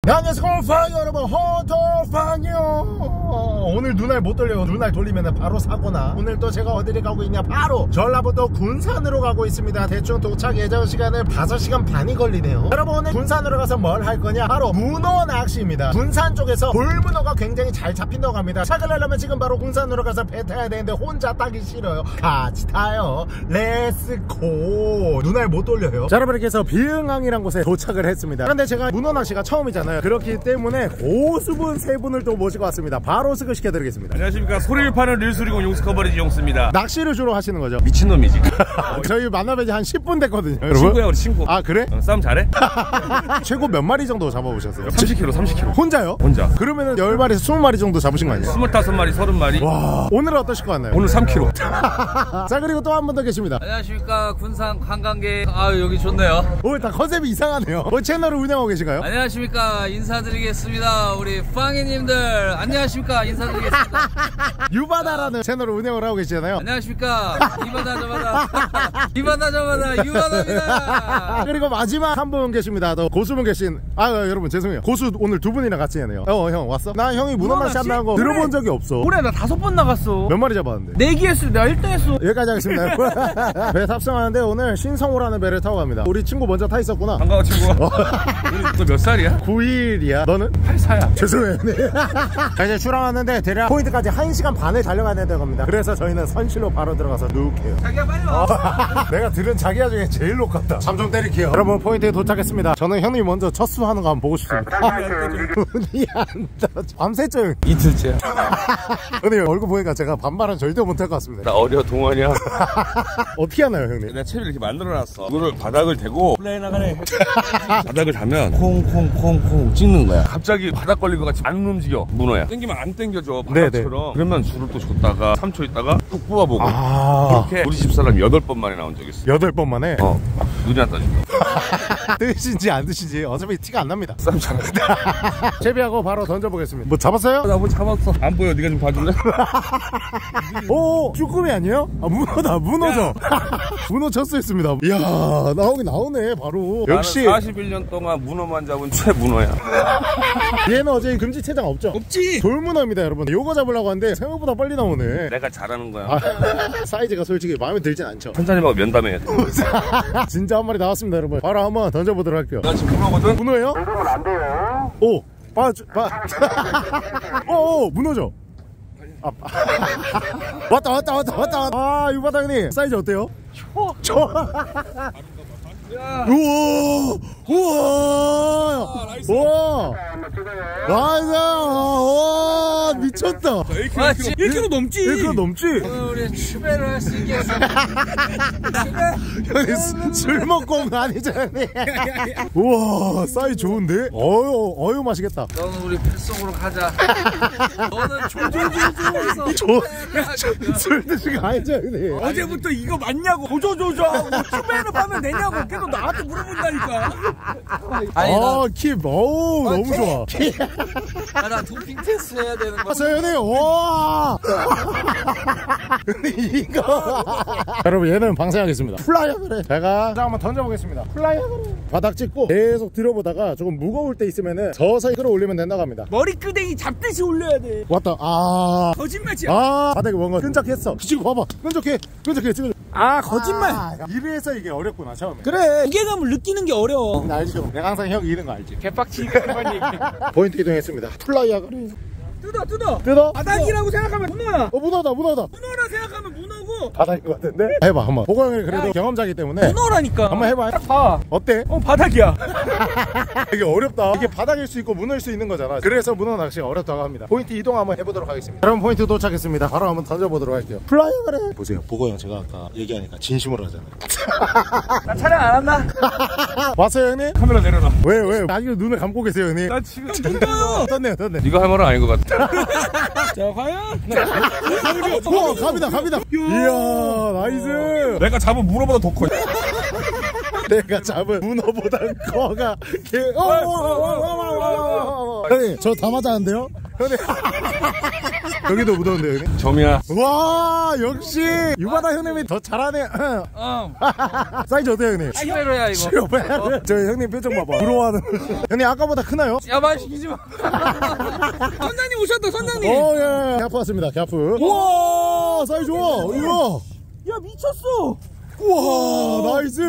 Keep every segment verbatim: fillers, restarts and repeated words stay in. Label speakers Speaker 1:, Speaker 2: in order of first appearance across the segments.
Speaker 1: 안녕하세요 여러분, 허터팡이요. 오늘 눈알 못 돌려요. 눈알 돌리면 바로 사고나. 오늘 또 제가 어디를 가고 있냐, 바로 전라북도 군산으로 가고 있습니다. 대충 도착 예정 시간을 다섯 시간 반이 걸리네요. 여러분, 오늘 군산으로 가서 뭘 할 거냐, 바로 문어 낚시입니다. 군산 쪽에서 돌문어가 굉장히 잘 잡힌다고 합니다. 착을 하려면 지금 바로 군산으로 가서 배 타야 되는데 혼자 타기 싫어요. 같이 타요. 렛츠고. 눈알 못 돌려요. 자, 여러분, 이렇게 해서 비흥항이란 곳에 도착을 했습니다. 그런데 제가 문어 낚시가 처음이잖아요. 그렇기 때문에 고수분 세 분을 또 모시고 왔습니다. 바로 소개시켜드리겠습니다.
Speaker 2: 안녕하십니까, 소리를 파는 릴수리공 용수 커버리지 용수입니다.
Speaker 1: 낚시를 주로 하시는 거죠?
Speaker 2: 미친놈이지.
Speaker 1: 저희 만나뵌 지 한 십 분 됐거든요.
Speaker 2: 친구야, 우리 친구.
Speaker 1: 아, 그래?
Speaker 2: 어, 싸움 잘해?
Speaker 1: 최고 몇 마리 정도 잡아보셨어요?
Speaker 2: 삼십 킬로그램 삼십 킬로그램
Speaker 1: 혼자요?
Speaker 2: 혼자.
Speaker 1: 그러면은 열 마리에서 스무 마리 정도 잡으신 거 아니에요?
Speaker 2: 스물다섯 마리 서른 마리.
Speaker 1: 와, 오늘은 어떠실 것 같나요?
Speaker 2: 오늘 삼 킬로그램.
Speaker 1: 자, 그리고 또 한 분 더 계십니다.
Speaker 3: 안녕하십니까, 군산 관광객. 아, 여기 좋네요.
Speaker 1: 오늘 다 컨셉이 이상하네요. 뭐 채널을 운영하고 계신가요?
Speaker 3: 안녕하십니까, 인사드리겠습니다. 우리 빵이님들 안녕하십니까, 인사드리겠습니다.
Speaker 1: 유바다라는 채널을 운영을 하고 계시잖아요.
Speaker 3: 안녕하십니까, 이바다 저바다 이바다 저바다 유바다입니다.
Speaker 1: 그리고 마지막 한 분 계십니다. 또 고수분 계신, 아, 여러분 죄송해요. 고수 오늘 두 분이나 같이 했네요. 어, 형 왔어? 나 형이 문어 낚시 한다는 거 들어본 적이 없어.
Speaker 4: 올해 나 다섯 번 나갔어.
Speaker 1: 몇 마리 잡았는데?
Speaker 4: 내기 했을 때 내가 일 등 했어.
Speaker 1: 여기까지 하겠습니다. 배 탑승하는데 오늘 신성호라는 배를 타고 갑니다. 우리 친구 먼저 타 있었구나.
Speaker 2: 반가워, 친구가. 우리 너 몇 살이야?
Speaker 1: 구 일이야. 너는?
Speaker 2: 팔사야.
Speaker 1: 죄송해요. 네. 자, 이제 출항하는데 대략 포인트까지 한 시간 반을 달려가야 된다고 합니다. 그래서 저희는 선실로 바로 들어가서 누울게요.
Speaker 4: 자기야 빨리 와.
Speaker 1: 어, 내가 들은 자기야 중에 제일 높았다. 잠 좀 때릴게요. 여러분, 포인트에 도착했습니다. 저는 형님 먼저 첫 수하는 거 한번 보고 싶습니다. 눈이 안 떠져. 밤새죠.
Speaker 2: 이틀째야.
Speaker 1: 근데 얼굴 보니까 제가 반말은 절대 못할 것 같습니다.
Speaker 2: 나 어려 동안이야.
Speaker 1: 어떻게 하나요, 형님?
Speaker 2: 내가 채비를 이렇게 만들어놨어. 이거를 바닥을 대고 플레이 나가네. 바닥을 자면 콩콩콩콩 찍는 거야. 갑자기 바닥 걸린 것 같이 안 움직여. 문어야. 당기면 안 당겨져, 바닥처럼. 네네. 그러면 줄을 또 줬다가 삼 초 있다가 뚝 뽑아보고.
Speaker 1: 아,
Speaker 2: 그렇게 우리 집사람 여덟 번 만에 나온 적 있어.
Speaker 1: 여덟 번 만에?
Speaker 2: 어, 눈이 안 떠진다.
Speaker 1: 뜨신지 안 뜨신지 어차피 티가 안 납니다.
Speaker 2: 싸움 잘한다.
Speaker 1: 채비하고 바로 던져보겠습니다. 뭐 잡았어요?
Speaker 2: 나 뭐 잡았어. 안 보여. 네가 좀 봐줄래?
Speaker 1: 오, 쭈꾸미 아니에요? 아, 문어다. 문어죠. 문어 쳤어있습니다. 이야, 나오긴 나오네 바로. 역시
Speaker 2: 사십일 년 동안 문어만 잡은 최문어야.
Speaker 1: 얘는 어제 금지체장 없죠?
Speaker 4: 없지.
Speaker 1: 돌문어입니다, 여러분. 요거 잡으려고 하는데 생각보다 빨리 나오네.
Speaker 2: 내가 잘하는 거야.
Speaker 1: 아, 사이즈가 솔직히 마음에 들진 않죠.
Speaker 2: 천천히하고 면담해야 돼.
Speaker 1: 진짜 한 마리 나왔습니다, 여러분. 바로 한번 던져보도록 할게요.
Speaker 2: 나 지금 문어거든?
Speaker 1: 문어예요?
Speaker 2: 그러면 안 돼요.
Speaker 1: 오, 봐, 봐. 오, 오, 문어죠? 아, 왔다, 왔다, 왔다, 왔다, 왔다. 아, 유바다 형님, 사이즈 어때요?
Speaker 4: 초.
Speaker 1: 초. 우와, 우와, 우와, 나이스, 와, 미쳤다.
Speaker 4: 아, 일 킬로그램 넘지.
Speaker 1: 일 킬로그램 넘지?
Speaker 3: 오늘 우리 추배를 할 수 있겠어.
Speaker 1: 형님, 술- 술 먹고 온 거 아니잖아요. 우와, 사이즈 좋은데? 어유, 어유, 맛있겠다.
Speaker 3: 너는 우리 뱃속으로 가자. 너는 조조조조해서
Speaker 1: 술 드신 거 아니죠, 형님?
Speaker 4: 어제부터 이거 맞냐고 조조조조 하고 추배를 하면 되냐고 계속 나한테 물어본다니까.
Speaker 3: 아니,
Speaker 1: 아, 킵, 어우, 너무 좋아.
Speaker 3: 나, 나 도핑 테스트 해야 되는 거.
Speaker 1: 서현이, 와! 근데 이거. 여러분, 얘는 방생하겠습니다. 플라이어 그래. 제가 자, 한번 던져보겠습니다. 플라이어 그래. 바닥 찍고 계속 들어보다가 조금 무거울 때 있으면은 서서히 끌어올리면 된다고 합니다.
Speaker 4: 머리끄댕이 잡듯이 올려야 돼.
Speaker 1: 왔다. 아.
Speaker 4: 거짓말이야.
Speaker 1: 아, 바닥에 뭔가 끈적했어. 지금 봐봐. 끈적해. 끈적해. 찍어줘.
Speaker 4: 아, 거짓말.
Speaker 1: 아, 이래서 이게 어렵구나, 처음에.
Speaker 4: 그래. 무게감을 느끼는 게 어려워.
Speaker 1: 나 알죠? 내가 항상 형 이런 거 알지?
Speaker 4: 개빡치니까 그만 얘기해.
Speaker 1: 포인트 이동했습니다. 플라이어 그래.
Speaker 4: 뜯어 뜯어.
Speaker 1: 뜯어?
Speaker 4: 바닥이라고 생각하면 문어야.
Speaker 1: 어, 문어다, 문어다.
Speaker 4: 문어라 생각하면 문어고.
Speaker 1: 바닥인 것 같은데? 해봐, 한번. 보고 형이 그래도
Speaker 4: 야,
Speaker 1: 경험자기 때문에.
Speaker 4: 문어라니까.
Speaker 1: 한번 해봐.
Speaker 4: 딱 봐.
Speaker 1: 어때?
Speaker 4: 어, 바닥이야.
Speaker 1: 이게 어렵다. 이게 바닥일 수 있고 문어일 수 있는 거잖아. 그래서 문어 낚시가 어렵다고 합니다. 포인트 이동 한번 해보도록 하겠습니다. 여러분, 포인트 도착했습니다. 바로 한번 던져보도록 할게요. 플라이어 그래. 보세요. 보고 형 제가 아까 얘기하니까 진심으로 하잖아요.
Speaker 4: 나 촬영 안 한다.
Speaker 1: 왔어요, 형님?
Speaker 2: 카메라 내려놔.
Speaker 1: 왜, 왜? 아직도 눈을 감고 계세요, 형님?
Speaker 2: 나 지금
Speaker 1: 떴네요, 떴네.
Speaker 2: 네가 할 말은 아닌 것 같아.
Speaker 4: 자, 과연?
Speaker 1: 우와, 갑니다, 갑니다. 이야, 나이스.
Speaker 2: 내가 잡은 문어보다 더 커.
Speaker 1: 내가 잡은 문어보다 커가 개. 어, 어, 어, 어, 어, 어, 어. 형님, 저 다 맞았는데요? 형님. 여기도 무더운데 형님?
Speaker 2: 점이야.
Speaker 1: 와 역시 유바다 형님이 더 잘하네.
Speaker 3: 어.
Speaker 1: 사이즈 어때요 형님?
Speaker 3: 십배로야 이거.
Speaker 1: 어? 저 형님 표정 봐봐. 부러워하는. 형님 아까보다 크나요?
Speaker 3: 야 말 시키지 마.
Speaker 4: 선장님 오셨다 선장님.
Speaker 1: 어, 예, 예. 갸프 왔습니다, 갸프. 우와, 사이즈 좋아. 우와.
Speaker 4: 야 미쳤어.
Speaker 1: 우와, 나이스.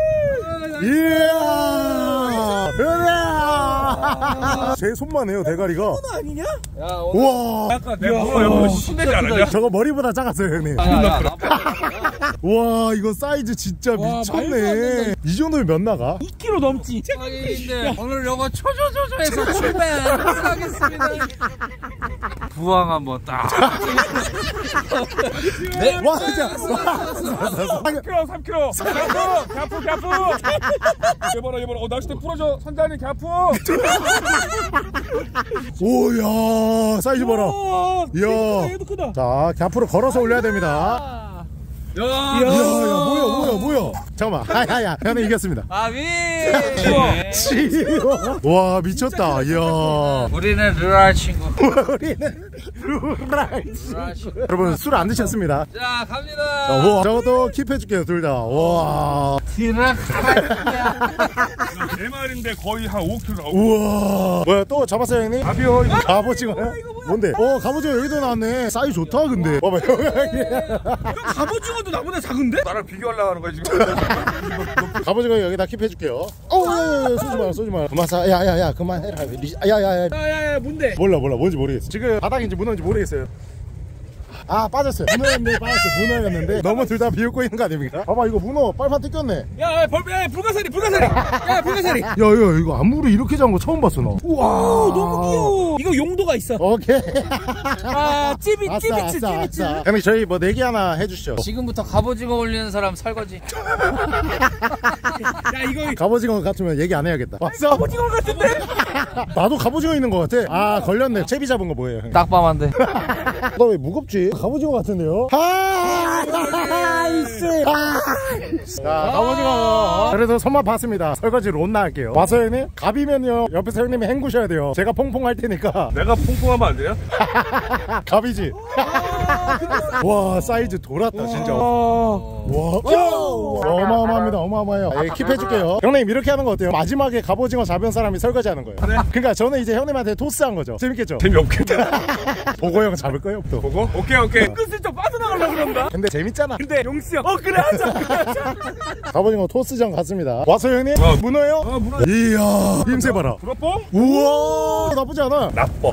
Speaker 1: 이야. 으아. 제 손만 해요, 대가리가.
Speaker 4: 이거 아니냐?
Speaker 3: 야 오늘
Speaker 1: 우와.
Speaker 2: 아까 내가 먹어요. 신내지 않았냐?
Speaker 1: 저거 머리보다 작았어요, 형님.
Speaker 3: 야, 야,
Speaker 1: 우와, 이거 사이즈 진짜
Speaker 4: 와, 말도 안
Speaker 1: 미쳤네.
Speaker 4: 된다.
Speaker 1: 이 정도면 몇 나가?
Speaker 4: 이 킬로그램 넘지.
Speaker 3: 아닌데 오늘 요거 초조조조해서 출발하겠습니다. 부항 한번 딱. 네.
Speaker 1: 와, 진짜.
Speaker 2: 삼 킬로그램, 삼 킬로그램. 갸프, 갸프, 갸프. 얘봐라, 얘봐라. 어, 낚싯대 부러져. 선장님 갸프.
Speaker 1: 오야, 사이즈 봐라.
Speaker 4: 와,
Speaker 1: 이야.
Speaker 4: 얘도 크다.
Speaker 1: 자, 갸프로 걸어서 올려야 됩니다.
Speaker 3: 야,
Speaker 1: 이야, 야, 뭐야, 뭐야, 뭐야. 잠깐만. 하야야, 형님 이겼습니다.
Speaker 3: 아비.
Speaker 1: 치워. 와, 미쳤다. 이야.
Speaker 3: 우리는 르랄 친구.
Speaker 1: 우리는 루라이스.
Speaker 3: 르랄 친구.
Speaker 1: 여러분, 술 안 드셨습니다.
Speaker 3: 자 갑니다.
Speaker 1: 자, 와, 저것도 킵해줄게요, 둘 다. 와.
Speaker 3: 디락.
Speaker 2: 네 마리인데 거의 한 오 킬로그램.
Speaker 1: 우와. 뭐야, 또 잡았어요, 형님?
Speaker 2: 답이요. 이거.
Speaker 1: 갑오징어요? 뭔데? 어, 갑오징어 여기도 나왔네. 사이즈 좋다, 근데. 봐봐, 형.
Speaker 4: 갑오징어도 나보다 작은데?
Speaker 2: 나랑 비교하려고 하는 거야, 지금.
Speaker 1: 갑오징어 여기다 킵해줄게요. 어, 야, 야, 야, 쏘지 마, 쏘지 마. 그만 사, 야, 야, 야, 그만해라. 야, 야, 야.
Speaker 4: 야야야 뭔데?
Speaker 1: 몰라, 몰라, 뭔지 모르겠어. 지금 바닥인지 문어인지 모르겠어요. 아, 빠졌어요. 문어였네, 빠졌어요. 문어였는데 너무 둘 다 비웃고 있는 거 아닙니까? 봐봐, 이거 문어 빨판 뜯겼네.
Speaker 4: 야야 벌, 야 불가사리 불가사리. 야 불가사리.
Speaker 1: 야, 야, 이거 암무를 이렇게 잡은 거 처음 봤어, 나. 우와.
Speaker 4: 오 너무 귀여워. 이거 용도가 있어.
Speaker 1: 오케이.
Speaker 4: 아 찌비
Speaker 1: 아싸,
Speaker 4: 찌비치
Speaker 1: 아싸,
Speaker 4: 찌비치.
Speaker 1: 아싸. 형님, 저희 뭐 내기 하나 해주시죠.
Speaker 3: 지금부터 갑오징어 올리는 사람 설거지.
Speaker 4: 야 이거
Speaker 1: 갑오징어 같으면 얘기 안 해야겠다. 왔어?
Speaker 4: 갑오징어 같은데?
Speaker 1: 나도 갑오징어 있는 거 같아. 아, 걸렸네. 채비 잡은 거 뭐예요, 형님?
Speaker 3: 딱밤한데.
Speaker 1: 너 왜 무겁지? 갑오징어 같은데요? 아, 나이스. 아, 자, 갑오징어. 그래서 손맛 봤습니다. 설거지 론나 할게요. 와서 형님, 갑이면요 옆에서 형님이 헹구셔야 돼요. 제가 퐁퐁 할 테니까.
Speaker 2: 내가 퐁퐁하면 안 돼요?
Speaker 1: 갑이지. 와, 사이즈 돌았다 진짜. 와, 어마어마합니다. 어마어마해요. 예, 킵해줄게요. 형님 이렇게 하는 거 어때요? 마지막에 갑오징어 잡은 사람이 설거지 하는 거예요.
Speaker 2: 그래.
Speaker 1: 그러니까 저는 이제 형님한테 토스한 거죠. 재밌겠죠?
Speaker 2: 재미없겠다.
Speaker 1: 보고 형 잡을 거예요, 또.
Speaker 2: 보고? 오케이, 오케이.
Speaker 4: 은근슬쩍 빠져나가려고 그런다.
Speaker 1: 근데 재밌잖아.
Speaker 4: 근데 용씨 형. 어 그래 하자. 그래 하자.
Speaker 1: 갑오징어 토스전 갔습니다. 와서 형님?
Speaker 2: 어.
Speaker 1: 문어요?
Speaker 2: 어, 문어.
Speaker 1: 이야, 힘세 봐라.
Speaker 2: 불어뽕?
Speaker 1: 우와, 나쁘지 않아.
Speaker 2: 나빠.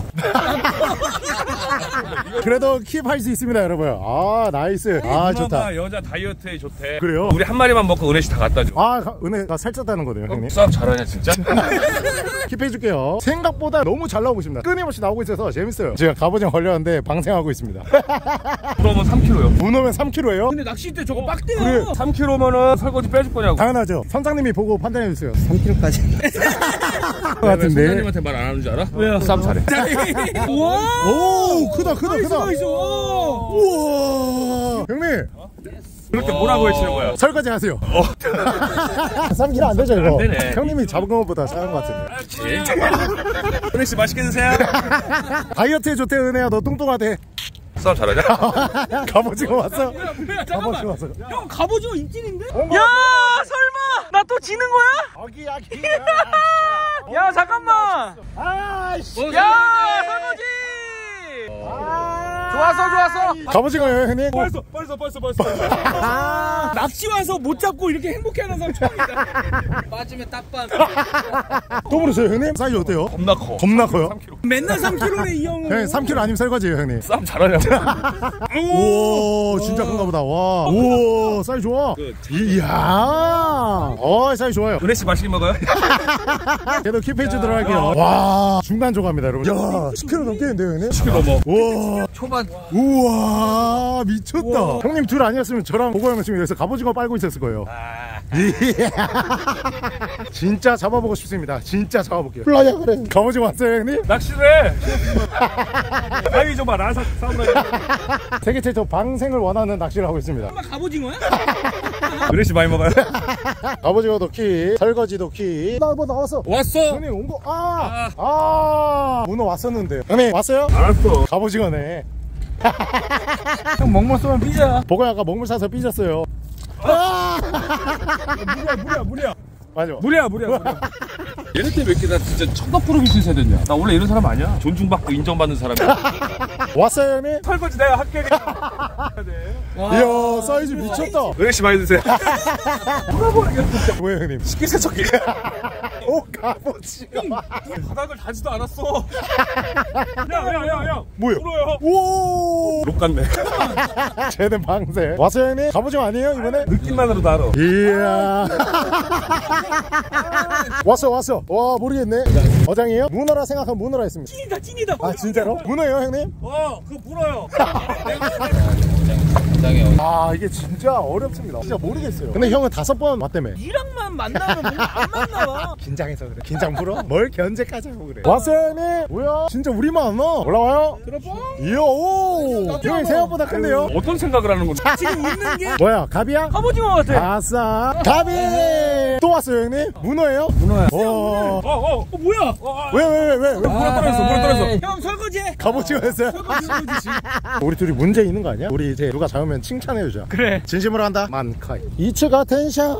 Speaker 1: 그래도 킵할 수 있습니다, 여러분. 아, 나이스. 아, 좋다.
Speaker 2: 문어가 여자 다이어트에 좋대.
Speaker 1: 그래요?
Speaker 2: 우리 한 마리만 먹고 은혜 씨 다 갖다 줘.
Speaker 1: 아, 가- 은혜가 살쪘다는 거네요, 형님.
Speaker 2: 싸움 잘하냐, 진짜?
Speaker 1: 킵해줄게요. 생각보다 너무 잘 나오고 있습니다. 끊임없이 나오고 있어서 재밌어요. 제가 갑오징어 걸렸는데 방생하고 있습니다.
Speaker 2: 그러면 삼 킬로그램요.
Speaker 1: 문어면 삼 킬로그램예요?
Speaker 4: 근데 낚싯대 저거 빡대요.
Speaker 1: 그래.
Speaker 2: 삼 킬로그램면은 설거지 빼줄 거냐고.
Speaker 1: 당연하죠. 선장님이 보고 판단해주세요.
Speaker 5: 삼 킬로그램까지.
Speaker 1: 같은데.
Speaker 2: 선장님한테 말 안 하는 줄 알아?
Speaker 4: 왜요?
Speaker 2: 싸움 잘해.
Speaker 4: 우와.
Speaker 1: 오, 크다, 크다, 크다.
Speaker 4: 나이스.
Speaker 1: 우와. 형님,
Speaker 2: 그렇게 뭐라고 외치는 거야?
Speaker 1: 설거지 하세요. 삼 킬로그램 안 되죠, 이거?
Speaker 2: 안 되네.
Speaker 1: 형님이 잡은 것보다 작은 것 같은데.
Speaker 2: 은혜 씨 맛있게 드세요.
Speaker 1: 다이어트에 좋대, 은혜야. 너 뚱뚱하대.
Speaker 2: 싸움 잘하냐?
Speaker 1: 갑오징어 왔어?
Speaker 4: 뭐야 잠깐만.
Speaker 1: 갑오징어 왔어.
Speaker 4: 형 갑오징어 입질인데? 야 설마 나 또 지는 거야?
Speaker 1: 아기, 아기.
Speaker 4: 야 잠깐만.
Speaker 1: 아이씨.
Speaker 4: 야 설거지. 좋았어 좋았어.
Speaker 1: 갑오징어요, 형님?
Speaker 2: 벌써, 벌써, 벌써, 벌써.
Speaker 1: 아,
Speaker 4: 낚시 와서 못 잡고 이렇게 행복해하는 사람 처음이다.
Speaker 3: 빠지면 딱밤.
Speaker 1: 또 부르세요, 형님? 사이즈 어때요?
Speaker 2: 겁나 커.
Speaker 1: 겁나 커요?
Speaker 4: 맨날 삼 킬로그램네 이 형은.
Speaker 1: 형님, 삼 킬로그램 아니면 설거지예요, 형님.
Speaker 2: 싸움 잘하냐고.
Speaker 1: 오, 진짜 큰가 보다. 와. 오, 사이즈 좋아. 이야. 어, 사이즈 좋아요.
Speaker 2: 은혜 씨 맛있게 먹어요?
Speaker 1: 그래도 킵해 주도록 할게요. 와, 중간 조각입니다, 여러분. 야, 십 킬로그램 넘겠는데요, 형님?
Speaker 2: 십 킬로그램 넘어.
Speaker 1: 와.
Speaker 3: 초반.
Speaker 1: 우와, 미쳤다. 형님 둘 아니었으면 저랑 보고 형은 지금 여기서 갑오징어 빨고 있었을 거예요. 이야. 진짜 잡아보고 싶습니다. 진짜 잡아볼게요. 플라이어 그래. 갑오징어 왔어요, 형님?
Speaker 2: 낚시를 해. 가위 줘봐. 나랑 사- 싸움 나게.
Speaker 1: 세계 최초 방생을 원하는 낚시를 하고 있습니다.
Speaker 4: 설마 갑오징어야?
Speaker 2: 은혜 씨 많이 먹어요?
Speaker 1: 갑오징어도 키, 설거지도 키. 나 뭐 나왔어.
Speaker 2: 왔어.
Speaker 1: 형님 온 거, 아! 아! 아 문어 왔었는데요. 형님 왔어요?
Speaker 2: 알았어.
Speaker 1: 갑오징어네.
Speaker 4: 형 먹물 쏘면 삐져.
Speaker 1: 보고 아까 먹물 사서 삐졌어요. 아!
Speaker 4: 무리야 무리야 무리야.
Speaker 1: 맞아.
Speaker 4: 무리야 무리야 무리야.
Speaker 2: 얘네 때몇 개 나 진짜 천덕 프로비스 해야 되냐? 나 원래 이런 사람 아니야. 존중받고 인정받는 사람이야.
Speaker 1: 왔어요 형님?
Speaker 4: 설거지 내가 할게.
Speaker 1: 이야 사이즈 미쳤다.
Speaker 2: 은혜씨 많이 드세요.
Speaker 1: 뭐야 형님?
Speaker 2: 식기세척기.
Speaker 1: 오 갑오징어.
Speaker 2: 바닥을 다지도 않았어. 야야야야.
Speaker 1: 뭐야?
Speaker 2: 울어요.
Speaker 1: 오.
Speaker 2: 록 같네.
Speaker 1: 쟤는 방세. 왔어요 형님? 갑오징어 아니에요 이번에?
Speaker 2: 느낌만으로도 알아.
Speaker 1: 이야. 왔어 왔어. 와 모르겠네. 어장이에요? 문어라 생각하면 문어라 했습니다.
Speaker 4: 찐이다 찐이다.
Speaker 1: 아 진짜로? 문어예요 형님?
Speaker 4: 어 그거 물어요.
Speaker 1: 아 이게 진짜 어렵습니다. 진짜 모르겠어요. 근데 형은 다섯 번 왔다며.
Speaker 4: 이랑만 만나면 뭔가 안 만나봐.
Speaker 1: 긴장해서 그래. 긴장 풀어? 뭘 견제까지 하고 그래. 왔어요 형님? 뭐야? 진짜 우리만 안 와. 올라와요?
Speaker 4: 들어봐.
Speaker 1: 이야 오. 형이 생각보다 큰데요?
Speaker 2: 어떤 생각을 하는 건지.
Speaker 4: 지금 웃는 게
Speaker 1: 뭐야 갑이야?
Speaker 4: 갑오징어 같아.
Speaker 1: 아싸 갑이. 또 왔어요 형님? 문어예요?
Speaker 4: 문어야.
Speaker 1: 와.
Speaker 2: 어어 어, 어, 뭐야? 어,
Speaker 1: 왜 왜 왜 왜? 왜?
Speaker 2: 물에 떨어졌어. 물에 떨어졌어.
Speaker 4: 형 설거지해.
Speaker 1: 갑오징어였어요? 우리 둘이 문제 있는 거 아니야? 우리 이제 누가 잡으면 칭찬해주자.
Speaker 4: 그래.
Speaker 1: 진심으로 한다. 만카이. 이츠가 텐샤.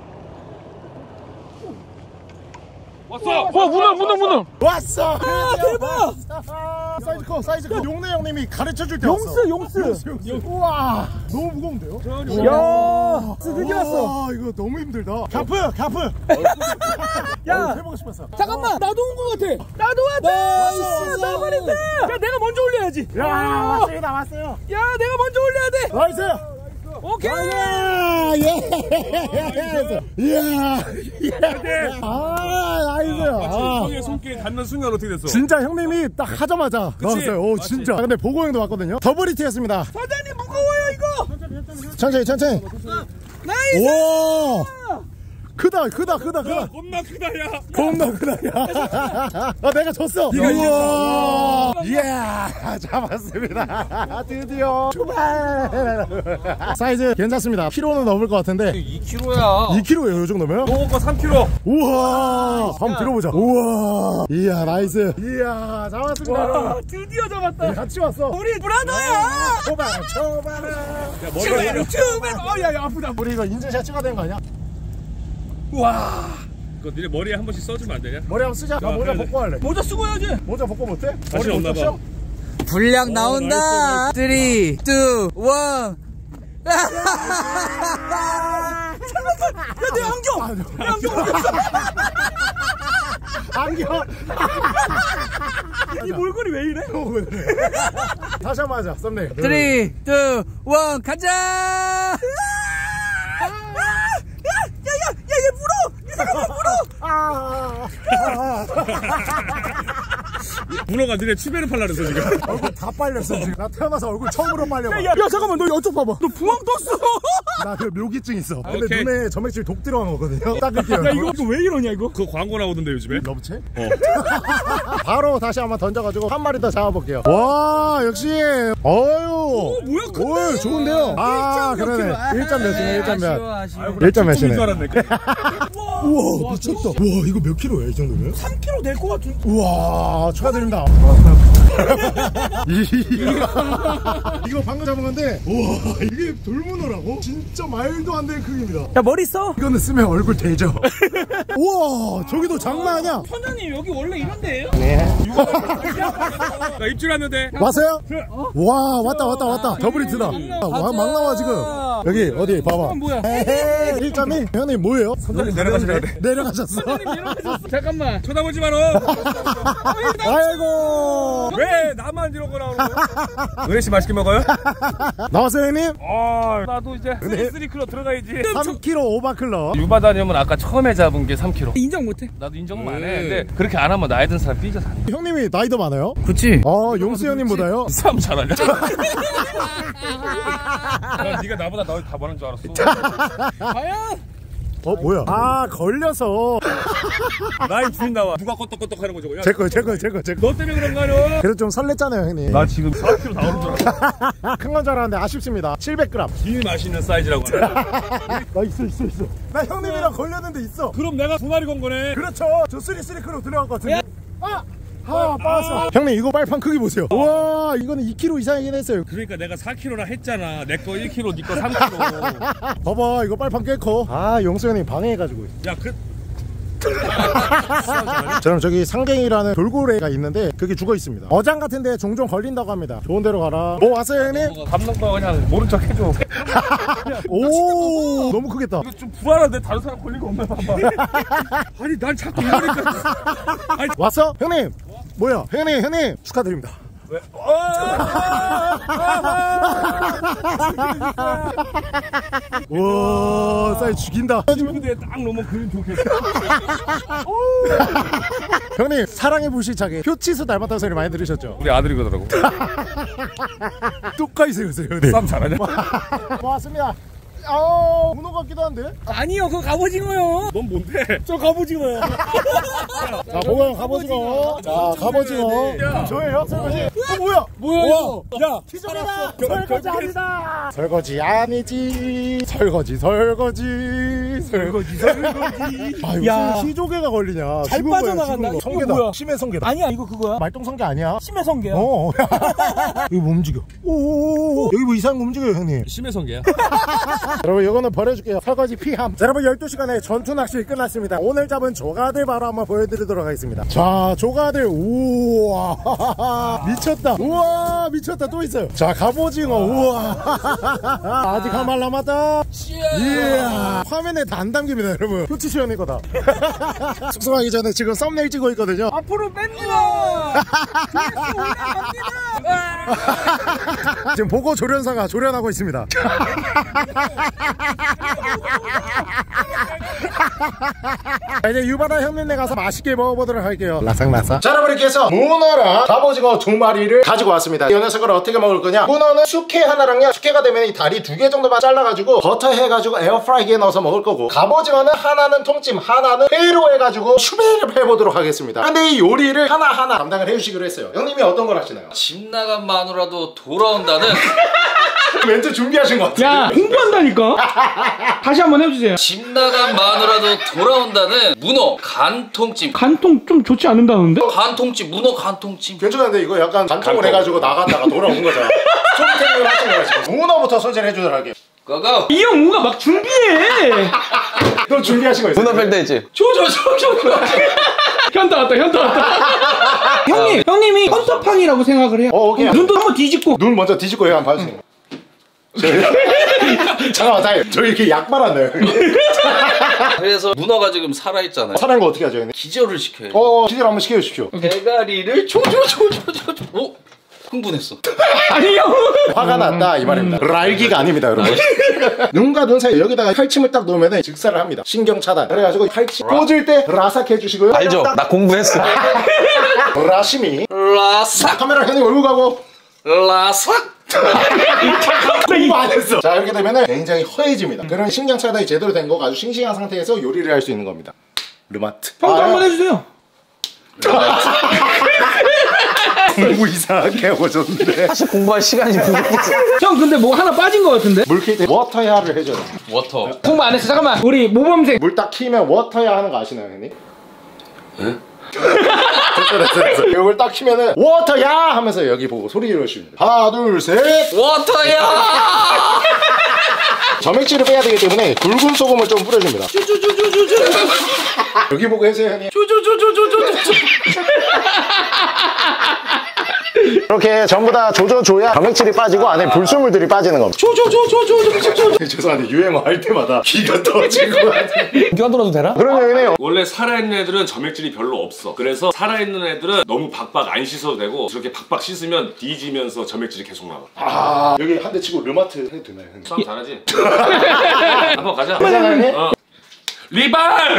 Speaker 2: 왔어. 어 문어 문어 문어.
Speaker 1: 왔어.
Speaker 4: 아 대박.
Speaker 1: 사이즈 커 사이즈 커. 용래 형님이 가르쳐줄 때
Speaker 4: 용스
Speaker 1: 왔어.
Speaker 4: 용스.
Speaker 1: 용스 용스. 우와 너무 무거운데요?
Speaker 4: 야 드디어 왔어.
Speaker 1: 와 이거 너무 힘들다. 갸프 갸프.
Speaker 4: 야
Speaker 1: 해보고 싶었어.
Speaker 4: 잠깐만 나도 온 거 같아. 나도 왔다. 나 말했다. 야 내가 먼저 올려야지.
Speaker 1: 야 왔습니다 왔어요.
Speaker 4: 야 내가 먼저 올려야 돼.
Speaker 1: 나이스.
Speaker 4: 오케이.
Speaker 1: 예. 이야. 아 나이스. 아.
Speaker 2: 형의 손길에 닿는 순간 어떻게 됐어?
Speaker 1: 진짜 형님이 딱 하자마자 나왔어요. 오
Speaker 2: 맞지?
Speaker 1: 진짜. 근데 보고 형도 왔거든요. 더블 히트였습니다.
Speaker 4: 사장님 무거워요 이거.
Speaker 1: 천천히 천천히.
Speaker 4: 나이스.
Speaker 1: 와 크다 크다 크다 크다.
Speaker 2: 겁나 크다 야.
Speaker 1: 겁나 크다 야. 아 내가 졌어. 우와. 이야 잡았습니다. 드디어 출발. 사이즈 괜찮습니다. 키로는 넘을 것 같은데
Speaker 3: 이 킬로그램야.
Speaker 1: 이 킬로그램예요 요 정도면?
Speaker 2: 먹은 거 삼 킬로그램.
Speaker 1: 우와 한번 들어보자. 우와 이야 나이스. 이야 잡았습니다.
Speaker 4: 와 드디어 잡았다.
Speaker 1: 같이 왔어.
Speaker 4: 우리 브라더야.
Speaker 1: 초반 초반은
Speaker 4: 추베르 추베르. 어야야 아프다.
Speaker 1: 우리 이거 인증샷 찍어야 되는 거 아니야?
Speaker 4: 와
Speaker 2: 그거 니네 머리에 한 번씩 써주면 안 되냐?
Speaker 1: 머리 한번 쓰자. 나 모자 벗고 할래.
Speaker 4: 모자 쓰고 해야지.
Speaker 1: 모자 벗고 못해?
Speaker 2: 다시 없나 봐.
Speaker 3: 분량 나온다. 삼, 이, 일.
Speaker 4: 야내 안경. 내 안경.
Speaker 1: 안경.
Speaker 4: 이 몰골이 왜 이래?
Speaker 1: 다시 한번 하자. 썸네일.
Speaker 3: 삼, 이, 일. 가자.
Speaker 4: 야야야얘 물어. 이 사람 물어.
Speaker 1: 아.
Speaker 2: 문어가 니네 추베르 팔라 그랬어 지금.
Speaker 1: 얼굴 다 빨렸어 지금. 나 태어나서 얼굴 처음으로 빨려.
Speaker 4: 야, 야, 야 잠깐만 너 이쪽 봐봐. 너 부항 떴어.
Speaker 1: 나 그 묘기증 있어. 근데
Speaker 2: 오케이.
Speaker 1: 눈에 점액질 독 들어간 거거든요. 닦을게요.
Speaker 4: 야 이거, 이거 왜 이러냐 이거?
Speaker 2: 그 광고 나오던데 요즘에.
Speaker 1: 러브채?
Speaker 2: 어.
Speaker 1: 바로 다시 한번 던져가지고 한 마리 더 잡아볼게요. 와 역시 어유.
Speaker 4: 뭐야, 큰데?
Speaker 1: 오 좋은데요. 아
Speaker 4: 일 점 몇
Speaker 1: 그러네.
Speaker 4: 킬로.
Speaker 1: 일 점 몇이네. 일 점
Speaker 3: 아쉬워,
Speaker 1: 몇.
Speaker 3: 아쉬워.
Speaker 1: 일 점 몇이네.
Speaker 2: 줄 알았네.
Speaker 1: 우와 미쳤다. 우와 이거 몇 킬로야 이 정도면?
Speaker 4: 삼 킬로그램 될 것 같은.
Speaker 1: 우와 축하드립니다. 이거 방금 잡은 건데 우와 이게 돌문어라고? 진짜 말도 안 되는 크기입니다.
Speaker 4: 야 머리 써.
Speaker 1: 이거는 쓰면 얼굴 되죠. 우와 저기도 장난 아니야.
Speaker 4: 선장님 여기 원래 이런 데예요?
Speaker 2: 나 입질 왔는데.
Speaker 1: 왔어요? 와 왔다 왔다 왔다. 더블 히트다. 와, 막 나와 지금. 여기 어디 봐봐.
Speaker 4: 뭐야?
Speaker 1: 일 점 이 형님 뭐예요?
Speaker 2: 선장님 내려가시라 그래.
Speaker 1: 내려가셨어.
Speaker 4: 잠깐만.
Speaker 2: 쳐다보지 마라.
Speaker 1: 아이고
Speaker 2: 왜 나만 이러고 나오는 거야? 은혜씨 맛있게 먹어요?
Speaker 1: 나왔어요 형님?
Speaker 2: 아 나도 이제 쓰리 킬로 들어가야지.
Speaker 1: 삼 킬로그램 오바클러.
Speaker 2: 유바다님은 아까 처음에 잡은 게 삼 킬로그램.
Speaker 4: 인정 못해.
Speaker 2: 나도 인정만 안 해. 근데 그렇게 안 하면 나이 든 사람 삐져서 안 돼.
Speaker 1: 형님이 나이 더 많아요?
Speaker 3: 그치?
Speaker 1: 어 용수 형님보다요?
Speaker 2: 이 사람 잘하냐? 난 네가 나보다 나이 다 많은 줄 알았어.
Speaker 4: 과연?
Speaker 1: 어 뭐야? 아 걸려서.
Speaker 2: 나이 둘 나와. 누가 껐떡껐떡 하는 거죠?
Speaker 1: 제 거요 제 거요 제 거요 제 거.
Speaker 2: 너 때문에 그런 거 아니야?
Speaker 1: 그래도 좀 설렜잖아요 형님.
Speaker 2: 나 지금 사 킬로그램 나오는 줄 알았어.
Speaker 1: 큰 건 줄 알았는데 아쉽습니다. 칠백 그램.
Speaker 2: 제일 맛있는 사이즈라고 하네.
Speaker 1: 나 있어 있어 있어. 나 형님이랑 걸렸는데 있어.
Speaker 2: 그럼 내가 두 마리 건 거네.
Speaker 1: 그렇죠. 저 쓰리 쓰리 크로 들어갈 것 같은데. 아 하 빠졌어. 형님 이거 빨판 크기 보세요. 와 이거는 이 킬로그램 이상이긴 했어요.
Speaker 2: 그러니까 내가 사 킬로그램라 했잖아. 내 거 일 킬로그램, 네 거 삼 킬로그램.
Speaker 1: 봐봐 이거 빨판 꽤 커. 아 용수 형님 방해해가지고.
Speaker 2: 야 그.
Speaker 1: 저는 저기 상갱이라는 돌고래가 있는데 그게 죽어 있습니다. 어장 같은데 종종 걸린다고 합니다. 좋은 데로 가라. 뭐 왔어요 형님?
Speaker 2: 감독도 그냥 모른 척 해줘.
Speaker 1: 오 너무 크겠다.
Speaker 2: 이거 좀 불안한데 다른 사람 걸린 거 없나 봐봐. 아니 난 자꾸 이러니까. 아니,
Speaker 1: 왔어? 형님 뭐야 형님 형님 축하드립니다.
Speaker 2: 왜?
Speaker 1: 와 사이즈 죽인다.
Speaker 2: 근데 딱 놓으면 그림 좋겠다.
Speaker 1: 형님 사랑의 불시착에 표치수 닮았다는 소리 많이 들으셨죠?
Speaker 2: 우리 아들이 그러더라고.
Speaker 1: 똑같이 생겼어요 형님.
Speaker 2: 싸움 잘하냐?
Speaker 1: 고맙습니다. 아 문어 같기도 한데?
Speaker 4: 아니요 그거 갑오징어요.
Speaker 2: 넌 뭔데?
Speaker 4: 저 갑오징어요.
Speaker 1: 자 보고요 갑오징어. 자 갑오징어. 저예요 설거지. 어 뭐야?
Speaker 4: 뭐야 이거? 야
Speaker 1: 기존이다. 설거지 아니다. 설거지 아니지. 설거지 설거지 설거지 설거지. 아 이거
Speaker 4: 야.
Speaker 1: 시조개가 걸리냐?
Speaker 4: 잘
Speaker 1: 죽은 거야,
Speaker 4: 빠져나간다.
Speaker 1: 죽은 거.
Speaker 4: 이거
Speaker 1: 성게다.
Speaker 4: 뭐야?
Speaker 1: 심해 성게다.
Speaker 4: 아니야 이거 그거야.
Speaker 1: 말똥 성게 아니야?
Speaker 4: 심해 성게야.
Speaker 1: 어. 이거 뭐 움직여? 오오오. 여기 뭐 이상한 거 움직여요 형님.
Speaker 2: 심해 성게야.
Speaker 1: 여러분 이거는 버려줄게요. 설거지 피함. 자, 여러분 열두 시간의 전투 낚시 끝났습니다. 오늘 잡은 조가들 바로 한번 보여드리도록 하겠습니다. 자 조가들 우와 미쳤다. 우와 미쳤다. 또 있어요. 자 갑오징어 우와 아직 한 말 남았다. 이야 화면에 다 안 담깁니다 여러분. 표치수 형님 거다. 숙성하기 전에 지금 썸네일 찍고 있거든요.
Speaker 4: 앞으로 뺍니다.
Speaker 1: 지금 보고 조련사가 조련하고 있습니다. 자, 이제 유바다 형님네 가서 맛있게 먹어보도록 할게요. 라삭라삭. 자 여러분 이렇게 해서 문어랑 갑오징어 두 마리를 가지고 왔습니다. 이 녀석을 어떻게 먹을 거냐. 문어는 숙회 하나랑요, 숙회가 되면 이 다리 두 개 정도만 잘라가지고 버터 해가지고 에어프라이기에 넣어서 먹을 거고, 갑오징어는 하나는 통찜 하나는 회로 해가지고 슈베를 해보도록 하겠습니다. 근데 이 요리를 하나하나 담당을 해주시기로 했어요. 형님이 어떤 걸 하시나요?
Speaker 3: 집 나간 마누라도 돌아온다는
Speaker 1: 멘트 준비하신 것 같아요.
Speaker 4: 야 공부한다니까. 다시 한번 해주세요.
Speaker 3: 집 나간 마누라도 돌아온다는 문어 간통찜.
Speaker 4: 간통 좀 좋지 않는다는데?
Speaker 3: 간통찜, 문어 간통찜.
Speaker 1: 괜찮은데 이거 약간 간통을 해가지고 나갔다가 돌아온 거잖아. 소개팅을 하신 거야 지금. 문어부터 소개를 해주도록 할게요.
Speaker 3: 고고.
Speaker 4: 이 형 뭔가 막 준비해.
Speaker 1: 너 준비하신 거 있어?
Speaker 3: 문어 뺄 때 있지.
Speaker 4: 조조조조. 현타 왔다 현타 왔다. 형님 형님이 헌터판이라고 생각을 해요.
Speaker 1: 어, 오케이.
Speaker 4: 눈도 한번 뒤집고.
Speaker 1: 눈 먼저 뒤집고 이거 한번 봐주세요. 잠깐만 다이 저 이렇게 약 발랐네요.
Speaker 3: 그래서 문어가 지금 살아있잖아요.
Speaker 1: 살아난 거 어떻게 하죠 형님?
Speaker 3: 기절을 시켜야죠.
Speaker 1: 어 기절 한번 시켜주십시오.
Speaker 3: 대가리를 조조조조조조. 오, 흥분했어.
Speaker 4: 아니 형.
Speaker 1: 화가 났다 이 말입니다. 랄기가 아닙니다 여러분. 눈과 눈 사이 여기다가 팔침을 딱 놓으면 직사를 합니다. 신경 차단. 그래가지고 팔침 꽂을 때 라삭 해주시고요.
Speaker 3: 알죠? 나 공부했어.
Speaker 1: 라시미.
Speaker 3: 라삭.
Speaker 1: 카메라 형님 얼굴 가고.
Speaker 3: 라삭.
Speaker 1: 공부 안 했어. 자 이렇게 되면은 굉장히 허해집니다. 그런 신경 차단이 제대로 된 거 아주 싱싱한 상태에서 요리를 할 수 있는 겁니다. 르마트.
Speaker 4: 형도
Speaker 1: 아,
Speaker 4: 한번 해주세요.
Speaker 1: 공부 이상하게 해보셨는데.
Speaker 5: 사실 공부할 시간이 부족했어.
Speaker 4: 형 근데 뭐 하나 빠진 거 같은데?
Speaker 1: 물키트 워터야를 해줘요.
Speaker 3: 워터.
Speaker 4: 공부 안 했어. 잠깐만. 우리 모범생.
Speaker 1: 물 딱 키면 워터야 하는 거 아시나요 형님? 네? 됐어 됐어 됐어. 이걸 딱 키면은 워터야 하면서 여기 보고 소리 지르시면 돼요. 하나 둘 셋.
Speaker 3: 워터야.
Speaker 1: 점액질을 빼야 되기 때문에 굵은 소금을 좀 뿌려줍니다. 여기 보고 해주세요 형님. 이렇게 전부 다 조져줘야 점액질이 빠지고 안에 불순물들이 빠지는 겁니다. 조져줘줘줘줘줘. 죄송한데 유행어 할 때마다 귀가 터지고
Speaker 5: 귀가 돌아도 되나?
Speaker 1: 그런 얘기네요.
Speaker 2: 원래 살아있는 애들은 점액질이 별로 없어. 그래서 살아있는 애들은 너무 박박 안 씻어도 되고, 저렇게 박박 씻으면 뒤지면서 점액질이 계속 나와.
Speaker 1: 아 여기 한 대 치고 르마트 해도 되나요 형님?
Speaker 2: 싸움 잘하지? 한번 가자. 어. 리발!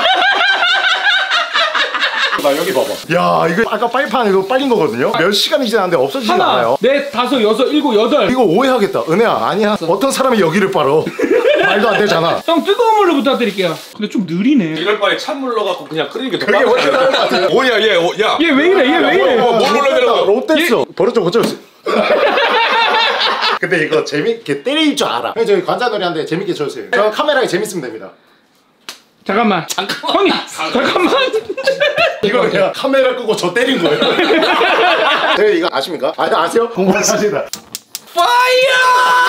Speaker 1: 나 여기 봐봐. 야 이거 아까 빨판 이거 빨린 거거든요. 몇 시간이 지났는데 없어지지
Speaker 4: 하나,
Speaker 1: 않아요.
Speaker 4: 넷, 다섯, 여섯, 일곱, 여덟.
Speaker 1: 이거 오해하겠다. 은혜야 아니야. 어떤 사람이 여기를 빨어. 말도 안 되잖아.
Speaker 4: 형 뜨거운 물로 부탁드릴게요. 근데 좀 느리네.
Speaker 2: 이럴 바에 찬물 넣어갖고 그냥 끓이는 게 더
Speaker 1: 그게 훨씬 나은 것 같아요.
Speaker 2: 오야 얘 오, 야.
Speaker 4: 얘 왜 이래? 얘 왜 이래?
Speaker 2: 뭐, 뭐 놀라더라고.
Speaker 1: 롯데스 버릇 고쳐줬어. 근데 이거 재밌게 때릴 줄 알아. 형님 저희 관자놀이 한데 재밌게 쳐주세요. 저 카메라에 재밌으면 됩니다.
Speaker 4: 잠깐만. 잠깐만. 형님, 잠깐만.
Speaker 1: 이거 그냥 카메라 끄고 저 때린 거예요. 네, 이거 아십니까? 아, 아세요? 공부하시다.
Speaker 4: 파이어!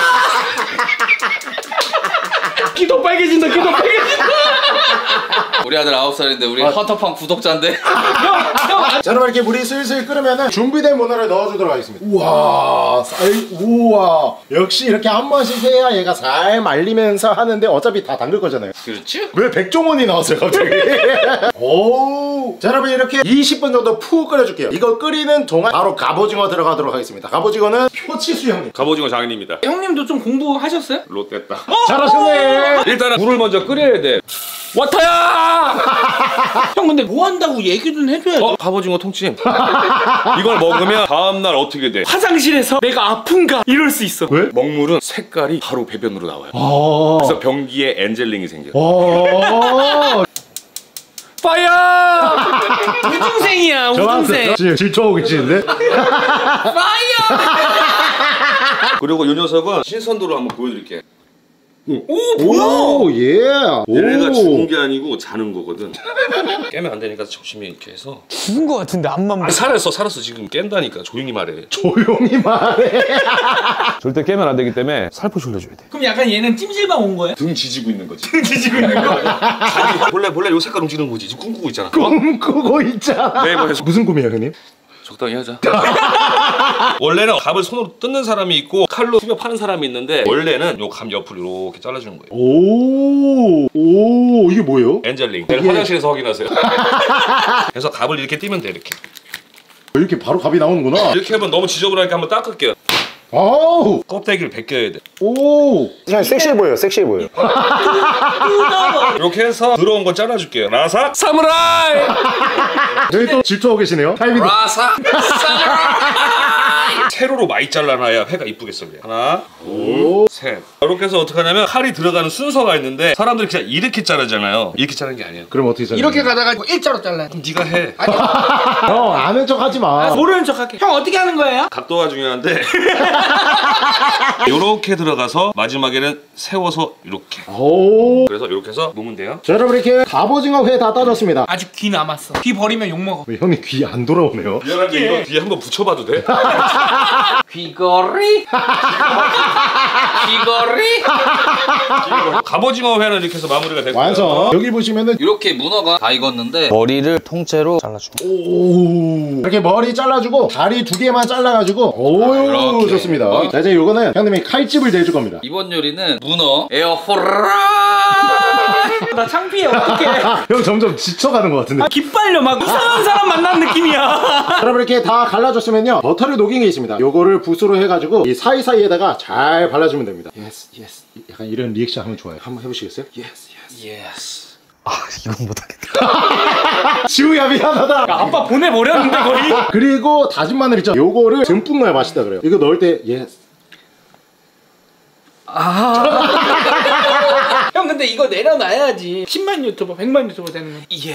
Speaker 4: 기도 빨개진다. 기도 빨개진다.
Speaker 3: 우리 아들 아홉 살인데 우리
Speaker 1: 아.
Speaker 3: 헌터팡 구독자인데.
Speaker 1: 자, 그럼 이렇게 물이 슬슬 끓으면 준비된 문어를 넣어주도록 하겠습니다. 우와, 쌀, 우와. 역시 이렇게 한 번씩 해야 얘가 잘 말리면서 하는데 어차피 다 담글 거잖아요.
Speaker 3: 그렇지?
Speaker 1: 왜 백종원이 나왔어요 갑자기? 오. 자, 여러분 이렇게 이십 분 정도 푹 끓여줄게요. 이거 끓이는 동안 바로 갑오징어 들어가도록 하겠습니다. 갑오징어는 표치수 형님.
Speaker 2: 갑오징어 장인입니다.
Speaker 4: 형님도 좀 공부하셨어요?
Speaker 2: 롯됐다.
Speaker 1: 잘하셨네.
Speaker 2: 일단은 물을 먼저 끓여야 돼. 와타야!
Speaker 4: 형 근데 뭐 한다고 얘기 좀 해줘야지.
Speaker 2: 어? 갑오징어 통찜. 이걸 먹으면 다음날 어떻게 돼?
Speaker 4: 화장실에서 내가 아픈가 이럴 수 있어.
Speaker 1: 왜?
Speaker 2: 먹물은 색깔이 바로 배변으로 나와요.
Speaker 1: 아.
Speaker 2: 그래서 변기에 엔젤링이 생겨.
Speaker 1: 오.
Speaker 4: 파이어! 우등생이야 우등생.
Speaker 1: 지금 질투하고 계시는데?
Speaker 4: 파이어!
Speaker 2: 그리고 이 녀석은 신선도를 한번 보여드릴게.
Speaker 4: 오 뭐야?
Speaker 1: 오, 예.
Speaker 2: 얘네가 죽은 게 아니고 자는 거거든. 깨면 안 되니까 조심히 이렇게 해서.
Speaker 5: 죽은 거 같은데 앞만
Speaker 2: 아, 살았어 살았어. 지금 깬다니까. 조용히 말해.
Speaker 1: 조용히 말해.
Speaker 2: 절대 깨면 안 되기 때문에 살포시 올려줘야 돼.
Speaker 4: 그럼 약간 얘는 찜질방 온 거야?
Speaker 2: 등 지지고 있는 거지.
Speaker 4: 등 지지고 있는 거?
Speaker 2: 아니, 원래 원래 요 색깔 움직이는 거지. 지금 꿈꾸고 있잖아.
Speaker 1: 꿈꾸고 있잖아.
Speaker 2: 네, 뭐 해서.
Speaker 1: 무슨 꿈이에요, 형님?
Speaker 2: 적당히 하자. 원래는 갑을 손으로 뜯는 사람이 있고 칼로 튀겨 파는 사람이 있는데 원래는 요 감 옆을 이렇게 잘라주는 거예요.
Speaker 1: 오, 오, 이게 뭐예요?
Speaker 2: 엔젤링. 내일
Speaker 1: 이게-
Speaker 2: 화장실에서 확인하세요. 그래서 갑을 이렇게 띄면 돼. 이렇게.
Speaker 1: 이렇게 바로 갑이 나오는구나.
Speaker 2: 이렇게 하면 너무 지저분하니까 한번 닦을게요.
Speaker 1: 아우,
Speaker 2: 껍데기를 벗겨야 돼.
Speaker 1: 오. 그냥 섹시해 보여요, 섹시해 보여요.
Speaker 2: 이렇게 해서 들어온 거 잘라줄게요. 라사 사무라이.
Speaker 1: 여기 또 질투하고 계시네요. 타이밍.
Speaker 3: 라사 사무라이.
Speaker 2: 세로로 많이 잘라놔야 회가 이쁘겠어. 그래. 하나,
Speaker 1: 오.
Speaker 2: 셋. 이렇게 해서 어떻게 하냐면 칼이 들어가는 순서가 있는데 사람들이 그냥 이렇게 자르잖아요. 이렇게 자르는 게 아니에요.
Speaker 1: 그럼 어떻게 잘해?
Speaker 4: 이렇게 가다가 일자로 잘라야 돼.
Speaker 2: 네가 해.
Speaker 1: 형, 아는 척 하지 마.
Speaker 4: 모르는 척 할게. 형 어떻게 하는 거예요?
Speaker 2: 각도가 중요한데 요렇게 들어가서 마지막에는 세워서 이렇게.
Speaker 1: 오.
Speaker 2: 그래서 이렇게 해서 놓으면 돼요.
Speaker 1: 자, 여러분 이렇게 갑오징어 회 다 따졌습니다.
Speaker 4: 아직 귀 남았어. 귀 버리면 욕 먹어.
Speaker 1: 왜 형님 귀 안 돌아오네요?
Speaker 2: 미안한데 이거 뒤에 한번 붙여봐도 돼?
Speaker 3: 귀걸이. 귀걸이.
Speaker 2: 갑오징어 회는 이렇게 해서 마무리가 됐고요.
Speaker 1: 완성. 여기 보시면은
Speaker 3: 이렇게 문어가 다 익었는데
Speaker 5: 머리를 통째로 잘라줍니다.
Speaker 1: 오, 이렇게 머리 잘라주고 다리 두 개만 잘라가지고 오,
Speaker 3: 이렇게.
Speaker 1: 좋습니다.
Speaker 3: 어.
Speaker 1: 자, 이제 요거는 형님이 칼집을 내줄 겁니다.
Speaker 3: 이번 요리는 문어 에어포라.
Speaker 4: 나 창피해 어떡해.
Speaker 1: 형 점점 지쳐가는 것 같은데.
Speaker 4: 아, 기빨려 막 이상한 사람 만난 느낌이야.
Speaker 1: 여러분 이렇게 다 갈라줬으면요, 버터를 녹인 게 있습니다. 요거를 붓으로 해가지고 이 사이사이에다가 잘 발라주면 됩니다. 예스 예스. 약간 이런 리액션 하면 좋아요. 한번 해보시겠어요? 예스 예스.
Speaker 3: 예스.
Speaker 5: 아 이건 못하겠다.
Speaker 1: 지우야 미안하다.
Speaker 4: 야, 아빠 보내버렸는데 거의.
Speaker 1: 그리고 다진 마늘 있죠? 요거를 듬뿍 넣어야 맛있다 그래요. 이거 넣을 때 예스.
Speaker 4: 형 근데 이거 내려놔야지 십만 유튜버 백만 유튜버 되는 거. 예.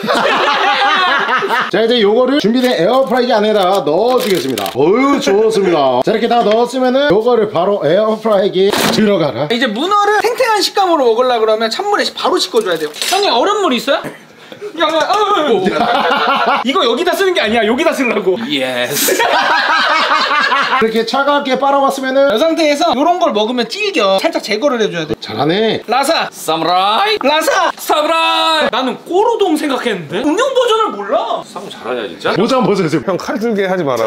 Speaker 1: 자, 이제 요거를 준비된 에어프라이기 안에다 넣어주겠습니다. 어유 좋습니다. 자, 이렇게 다 넣었으면은 요거를 바로 에어프라이기에 들어가라.
Speaker 4: 이제 문어를 탱탱한 식감으로 먹으려 그러면 찬물에 바로 씻어줘야 돼요. 형님 얼음물 있어요? 야, 야, 어, 어. 이거 여기다 쓰는 게 아니야. 여기다 쓰려고.
Speaker 3: 예스.
Speaker 1: 이렇게 차갑게 빨아왔으면은
Speaker 4: 이 상태에서 이런 걸 먹으면 질겨. 살짝 제거를 해줘야 돼.
Speaker 1: 잘하네.
Speaker 4: 라사.
Speaker 3: 사무라이.
Speaker 4: 라사.
Speaker 3: 사무라이.
Speaker 4: 나는 꼬로동 생각했는데 응용 버전을 몰라.
Speaker 2: 쌍 잘하냐 진짜?
Speaker 1: 모자 한번 벗으세요.
Speaker 2: 형 칼 들게 하지 마라.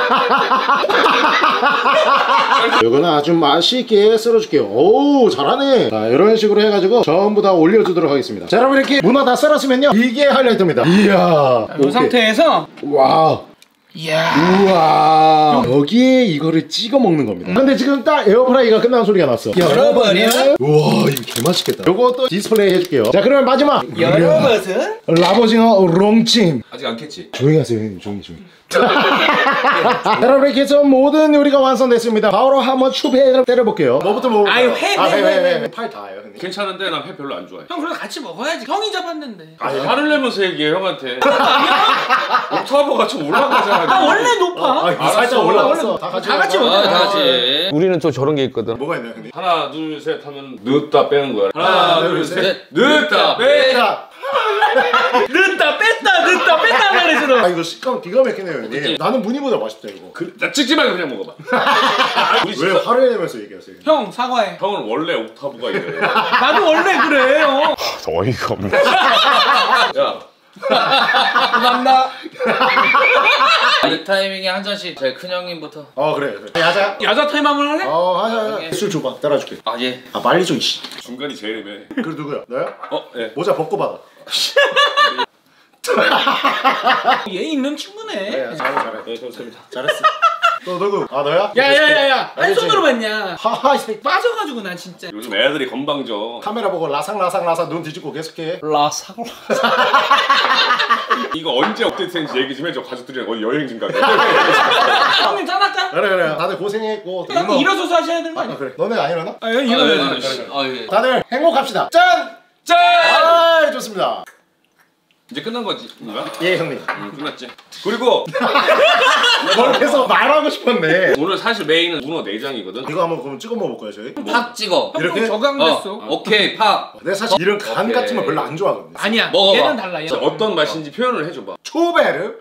Speaker 1: 요거는 아주 맛있게 썰어줄게요. 오, 잘하네. 자, 이런 식으로 해가지고 전부 다 올려주도록 하겠습니다. 자, 여러분 이렇게 문어 다 썰었으면요, 이게 하이라이트입니다. 이야.
Speaker 4: 이 상태에서
Speaker 1: 와.
Speaker 4: 이야.
Speaker 1: 우와, 여기에 이거를 찍어 먹는 겁니다. 근데 지금 딱 에어프라이가 끝난 소리가 났어.
Speaker 4: 여러분은
Speaker 1: 우와, 이거 개맛있겠다. 요것도 디스플레이 해줄게요. 자, 그러면 마지막
Speaker 4: 여러분은
Speaker 1: 갑오징어 롱찜.
Speaker 2: 아직 안 깼지?
Speaker 1: 조용히 하세요, 형님. 조용히 조용히. 여러분 이렇게 해서 모든 요리가 완성됐습니다. 바로 한번 추배를 때려볼게요. 뭐부터 먹을까요?
Speaker 4: 아유, 회,
Speaker 1: 아,
Speaker 4: 회,
Speaker 1: 회,
Speaker 4: 회,
Speaker 1: 회,
Speaker 4: 회.
Speaker 1: 회. 팔 다예요, 형님.
Speaker 2: 괜찮은데 난 회 별로 안 좋아해.
Speaker 4: 형 그래도 같이 먹어야지. 형이 잡았는데.
Speaker 2: 아니 화를 내면서 얘기해 형한테. 옥타버가 좀 올라가잖아.
Speaker 4: 아 원래 높아.
Speaker 1: 아, 아 살짝 올라왔어. 다 같이
Speaker 4: 다 같이
Speaker 1: 올라가.
Speaker 4: 먹자.
Speaker 3: 아, 다 같이.
Speaker 5: 우리는 또 저런 게 있거든.
Speaker 1: 뭐가 있나요, 형님?
Speaker 2: 하나 둘 셋 하면 넣었다 빼는 거야. 하나,
Speaker 1: 하나,
Speaker 2: 둘,
Speaker 1: 둘,
Speaker 2: 셋.
Speaker 3: 셋.
Speaker 2: 넣었다 빼.
Speaker 1: 자,
Speaker 4: 넣었다 뺐다 넣었다 뺐다 말해서.
Speaker 1: 아 이거 식감 기가 막히네요, 형님. 나는 무늬보다 맛있다 이거.
Speaker 2: 그, 나 찍지 말고 그냥 먹어봐. 우리
Speaker 1: 왜
Speaker 2: 진짜
Speaker 1: 화를 내면서 얘기하세요?
Speaker 4: 형 사과해.
Speaker 2: 형은 원래 옥타브가 이래.
Speaker 4: 나도 원래 그래. 형.
Speaker 5: 어이가 없네.
Speaker 2: 야,
Speaker 4: 감사합니다.
Speaker 3: 이 타이밍에 한 잔씩 제 큰형님부터.
Speaker 1: 어 그래. 그래. 야자.
Speaker 4: 야자 타임 한번 할래?
Speaker 1: 어 하자. 하자. 술 줘봐. 따라줄게.
Speaker 3: 아 예.
Speaker 1: 아 빨리 줘 이씨.
Speaker 2: 중간이 제일 애매해.
Speaker 1: 그 누구야? 너야?
Speaker 2: 어, 예.
Speaker 1: 모자 벗고 받아.
Speaker 4: 얘 있는 친구네.
Speaker 1: 그래, 잘해 잘해.
Speaker 2: 네, 좋습니다.
Speaker 1: 잘했어. 너 누구? 아 너야?
Speaker 4: 야야야야. 한
Speaker 1: 알겠지?
Speaker 4: 손으로 봤냐?
Speaker 1: 하하 이 새끼.
Speaker 4: 빠져가지고 나 진짜.
Speaker 2: 요즘 애들이 건방져.
Speaker 1: 카메라 보고 라상 라상 라상 눈 뒤집고 계속해.
Speaker 5: 라삭라.
Speaker 2: 이거 언제 업데이트했는지 얘기 좀 해줘. 가족들이랑 어디 여행 좀 가게.
Speaker 4: 형님 짠할까?
Speaker 1: 그래 그래. 다들 고생했고.
Speaker 4: 형님 일어서서 하셔야 되는 거
Speaker 1: 아
Speaker 4: 아니야?
Speaker 1: 그래. 너네 안 일어나?
Speaker 4: 아, 형
Speaker 3: 아,
Speaker 4: 일어나.
Speaker 3: 예,
Speaker 4: 일어나.
Speaker 3: 아, 예.
Speaker 1: 다들 행복합시다. 짠!
Speaker 2: 짠!
Speaker 1: 아 좋습니다.
Speaker 2: 이제 끝난 거지? 뭔가?
Speaker 1: 예 형님.
Speaker 2: 응, 끝났지. 그리고
Speaker 1: 뭘 계속 말하고 싶었네.
Speaker 2: 오늘 사실 메인은 문어 내장이거든.
Speaker 1: 이거 한번 그럼 찍어 먹어볼까요 저희?
Speaker 3: 팍 찍어.
Speaker 1: 이렇게?
Speaker 4: 형 저강됐어.
Speaker 3: 어, 오케이 팍.
Speaker 1: 내가 사실 이런 간
Speaker 3: 오케이.
Speaker 1: 같은 거 별로 안 좋아하거든.
Speaker 4: 아니야.
Speaker 3: 먹어봐.
Speaker 4: 얘는 달라.
Speaker 2: 자,
Speaker 4: 얘는.
Speaker 2: 어떤 맛인지 표현을 해줘봐.
Speaker 1: 초베르.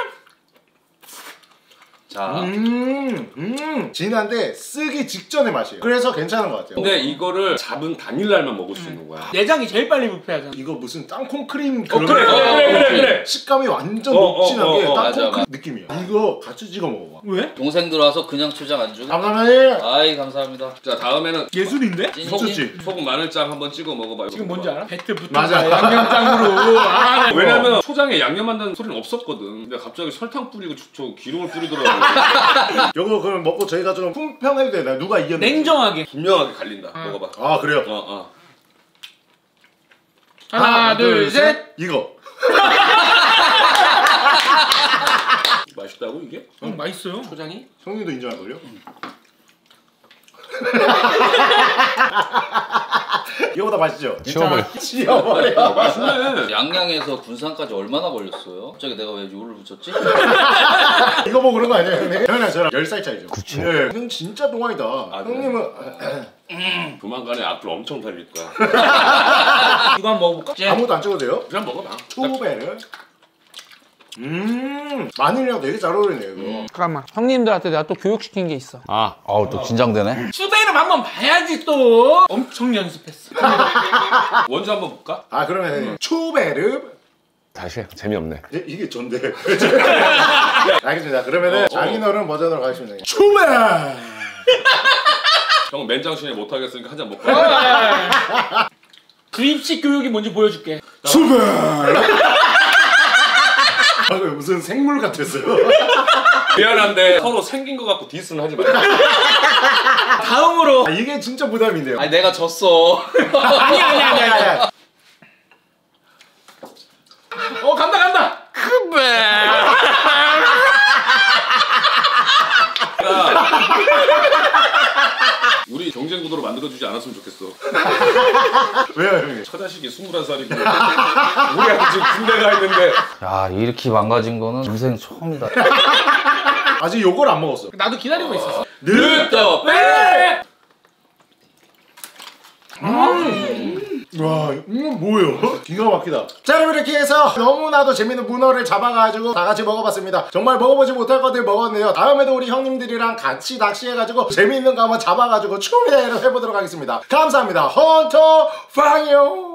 Speaker 3: 자.
Speaker 1: 음, 음, 진한데 쓰기 직전의 맛이에요. 그래서 괜찮은 것 같아요.
Speaker 2: 근데 이거를 잡은 당일날만 먹을 수 있는 거야.
Speaker 4: 내장이 제일 빨리 부패하잖아.
Speaker 1: 이거 무슨 땅콩 크림
Speaker 2: 어,
Speaker 1: 그런
Speaker 2: 그래,
Speaker 1: 거.
Speaker 2: 그래, 그래, 그래, 그래.
Speaker 1: 식감이 완전
Speaker 2: 어,
Speaker 1: 녹진한
Speaker 2: 어,
Speaker 1: 게
Speaker 2: 어, 어,
Speaker 1: 땅콩
Speaker 3: 맞아,
Speaker 1: 크림
Speaker 3: 맞아.
Speaker 1: 느낌이야. 이거 같이 찍어 먹어봐.
Speaker 4: 왜?
Speaker 3: 동생들 와서 그냥 초장 안 주고.
Speaker 1: 감사합니다.
Speaker 3: 아이 감사합니다.
Speaker 2: 자, 다음에는
Speaker 4: 예술인데?
Speaker 1: 미쳤지?
Speaker 2: 소금 마늘장 한번 찍어 먹어봐.
Speaker 4: 지금 뭔지 알아? 배트 붙은
Speaker 1: 맞아.
Speaker 4: 거야, 양념장으로. 아, 네.
Speaker 2: 왜냐면 초장에 양념한다는 소리는 없었거든. 근데 갑자기 설탕 뿌리고 저, 저 기름을 뿌리더라고.
Speaker 1: 이거 그럼 먹고 저희가 좀 품평해도 되나요? 누가 이겼는지.
Speaker 4: 냉정하게.
Speaker 2: 분명하게 갈린다. 먹어봐.
Speaker 1: 아 그래요?
Speaker 2: 어, 어.
Speaker 4: 하나, 둘, 셋.
Speaker 1: 이거.
Speaker 2: 맛있다고 이게?
Speaker 4: 음, 맛있어요.
Speaker 2: 초장이?
Speaker 1: 형님도 인정할걸요? 이거보다 맛있죠?
Speaker 5: 치워버려.
Speaker 1: 치워버려.
Speaker 2: 맛있네.
Speaker 3: 양양에서 군산까지 얼마나 걸렸어요? 갑자기 내가 왜 요를 붙였지?
Speaker 1: 이거 보고 그런 거 아니에요 형님? 형이랑 저랑 열 살 차이죠?
Speaker 5: 그치.
Speaker 1: 네. 형 진짜 동안이다.
Speaker 2: 아, 그래?
Speaker 1: 형님은
Speaker 2: 조만간에 악플 엄청 달릴 거야.
Speaker 4: 이거 한번 먹어볼까?
Speaker 1: 아무것도 안 찍어도 돼요?
Speaker 2: 그냥 먹어봐.
Speaker 1: 초베르. 음 마늘이랑 되게 잘 어울리네요 이거.
Speaker 4: 잠깐만. 형님들한테 내가 또 교육시킨 게 있어.
Speaker 5: 아,
Speaker 3: 아우 또 긴장되네.
Speaker 4: 추베르 한번 봐야지 또. 엄청 연습했어.
Speaker 2: 원주 한번 볼까?
Speaker 1: 아 그러면 초베르.
Speaker 5: 다시 해. 재미없네.
Speaker 1: 예, 이게 전데. 알겠습니다. 그러면은
Speaker 2: 어, 어.
Speaker 1: 장인어른 버전으로 가겠습니다. 초베르.
Speaker 2: 형 맨정신에 못하겠으니까 한 잔 먹고.
Speaker 4: 주입식 교육이 뭔지 보여줄게.
Speaker 1: 아, 그 무슨 생물 같았어요.
Speaker 2: 미안한데 서로 생긴 거 갖고 디스는 하지 마.
Speaker 4: 다음으로.
Speaker 1: 아, 이게 진짜 부담인데요.
Speaker 3: 아니 내가 졌어.
Speaker 4: 아니야, 아니야, 아니야. 아니야.
Speaker 1: 어 간다 간다.
Speaker 2: 우리 경쟁 구도로 만들어주지 않았으면 좋겠어.
Speaker 1: 왜요 형님?
Speaker 2: 처자식이 스물한 살이고 우리한테 지금 군대가 있는데.
Speaker 3: 야 이렇게 망가진 거는 인생 처음이다.
Speaker 1: 아직 요걸 안 먹었어.
Speaker 4: 나도 기다리고 있었어.
Speaker 2: 늦다 빼.
Speaker 1: 와, 이건 뭐예요? 기가 막히다. 자, 여러분 이렇게 해서 너무나도 재밌는 문어를 잡아가지고 다 같이 먹어봤습니다. 정말 먹어보지 못할 것들 먹었네요. 다음에도 우리 형님들이랑 같이 낚시해가지고 재밌는 거 한번 잡아가지고 추리를 해보도록 하겠습니다. 감사합니다. 헌터 빵요.